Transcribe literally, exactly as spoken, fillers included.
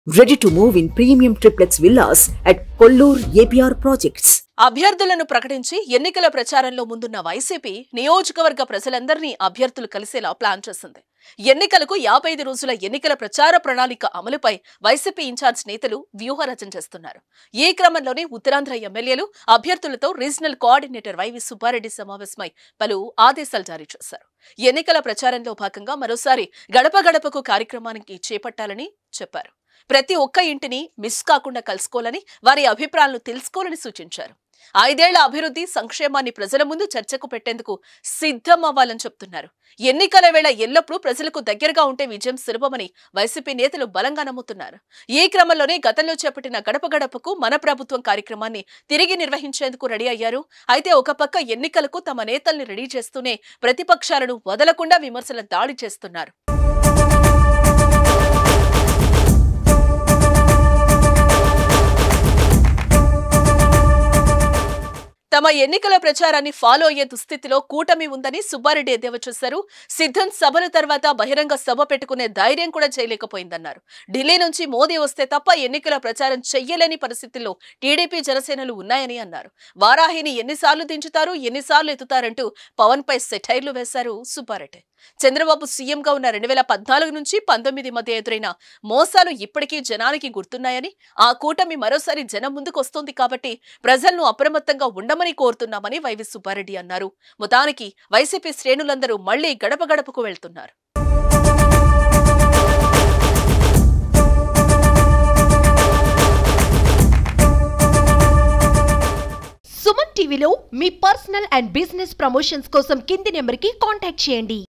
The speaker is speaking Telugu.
Ready to move in premium triplex villas at Kollur A P R projects. అభ్యర్థులను ప్రకటించి ఎన్నికల ప్రచారంలో ముందున్న వైసీపీ నియోజకవర్గ ప్రజలందరినీ అభ్యర్థులు కలిసేలా ప్లాన్ చేసింది. ఎన్నికలకు యాభై ఐదు రోజుల ఎన్నికల ప్రచార ప్రణాళిక అమలుపై వైసీపీ ఇన్ఛార్జ్ నేతలు వ్యూహరచన చేస్తున్నారు. ఈ క్రమంలోనే ఉత్తరాంధ్ర ఎమ్మెల్యేలు అభ్యర్థులతో రీజనల్ కోఆర్డినేటర్ వైవి సుబ్బారెడ్డి సమావేశమై పలు ఆదేశాలు జారీ చేశారు. ఎన్నికల ప్రచారంలో భాగంగా మరోసారి గడప గడపకు కార్యక్రమానికి చేపట్టాలని చెప్పారు. ప్రతి ఒక్క ఇంటిని మిస్ కాకుండా కలుసుకోవాలని, వారి అభిప్రాయాలను తెలుసుకోవాలని సూచించారు. ఐదేళ్ల అభివృద్ధి సంక్షేమాన్ని ప్రజల ముందు చర్చకు పెట్టేందుకు సిద్ధం అవ్వాలని చెప్తున్నారు. ఎన్నికల వేళ ఎల్లప్పుడూ ప్రజలకు దగ్గరగా ఉంటే విజయం సులభమని వైసీపీ నేతలు బలంగా నమ్ముతున్నారు. ఈ క్రమంలోనే గతంలో చేపట్టిన గడప గడపకు మన ప్రభుత్వం కార్యక్రమాన్ని తిరిగి నిర్వహించేందుకు రెడీ అయ్యారు. అయితే ఒక పక్క ఎన్నికలకు తమ నేతల్ని రెడీ చేస్తూనే ప్రతిపక్షాలను వదలకుండా విమర్శల దాడి చేస్తున్నారు. తమ ఎన్నికల ప్రచారాన్ని ఫాలో అయ్యే దుస్థితిలో కూటమి ఉందని సుబ్బారెడ్డి ఎద్దేవా చేశారు. సిద్ధం సభల తర్వాత బహిరంగ సభ పెట్టుకునే ధైర్యం కూడా చేయలేకపోయిందన్నారు. ఢిల్లీ నుంచి మోదీ వస్తే తప్ప ఎన్నికల ప్రచారం చెయ్యలేని పరిస్థితుల్లో టీడీపీ జనసేనలు ఉన్నాయని అన్నారు. వారాహిని ఎన్నిసార్లు దించుతారు, ఎన్నిసార్లు ఎత్తుతారంటూ పవన్ పై సెటైర్లు వేశారు సుబ్బారెడ్డి. చంద్రబాబు సీఎంగా ఉన్న రెండు వేల పద్నాలుగు నుంచి పంతొమ్మిది మధ్య ఎదురైన మోసాలు ఇప్పటికీ జనానికి గుర్తున్నాయని, ఆ కూటమి మరోసారి జనం ముందుకు వస్తోంది కాబట్టి ప్రజలను అప్రమత్తంగా ఉండమని కోరుతున్నామని వైవి సుబ్బారెడ్డి అన్నారు. మొత్తానికి వైసీపీ శ్రేణులందరూ మళ్లీ గడప గడపకు వెళ్తున్నారు. సుమన్ టీవీలో మీ పర్సనల్ అండ్ బిజినెస్ ప్రమోషన్స్ కోసం కింది నెంబర్కి కాంటాక్ట్ చేయండి.